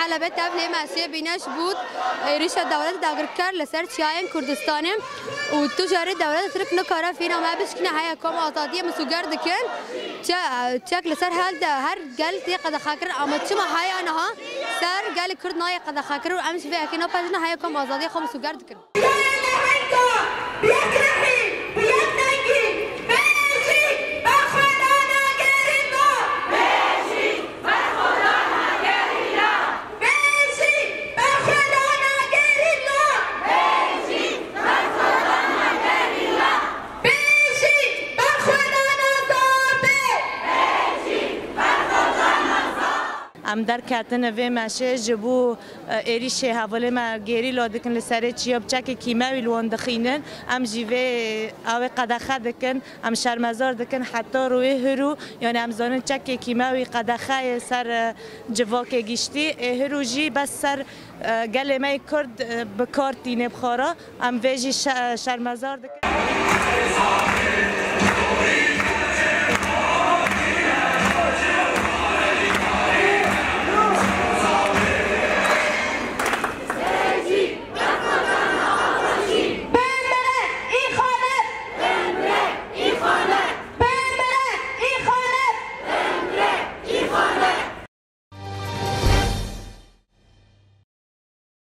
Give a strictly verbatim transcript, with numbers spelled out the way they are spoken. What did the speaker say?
حلبة تفلي ماشية بيناش بود ريش الدولة داغركر لسر شاين كردستان وتجار الدولة ترك نكارا فينا ما بشكنا هيا كم آزادية مسوجر دكان تا تاك لسر هال هر قال تي قد خاكر أما تشما هيا أنها سر قال كرد ناي قد خاكر وأمس في أكينا بجنا هيا كم آزادية خم مسوجر دكان ام در کتن و مشه جبو ایریش حواله ما گیری لادکن لسره چیاب چک کیماوی لوان دخینن ام جیوه او قدخه دکن ام شرمزار دکن حتی روی هرو یعنی ام زانن چک کیماوی قدخه سر جواک گیشتی هرو جی بس سر گل مای کرد بکار تینه بخارا ام ویجی شرمزار دکن